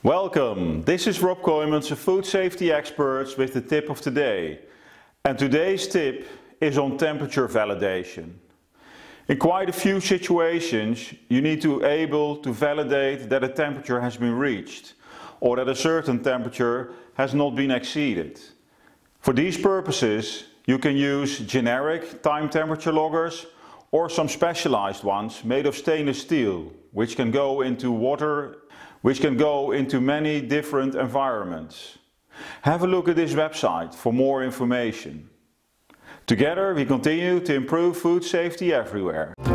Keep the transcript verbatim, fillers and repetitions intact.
Welcome, this is Rob Kooijmans, a food safety expert with the tip of the day. And today's tip is on temperature validation. In quite a few situations you need to be able to validate that a temperature has been reached or that a certain temperature has not been exceeded. For these purposes you can use generic time temperature loggers or some specialized ones made of stainless steel, which can go into water, which can go into many different environments. Have a look at this website for more information. Together we continue to improve food safety everywhere.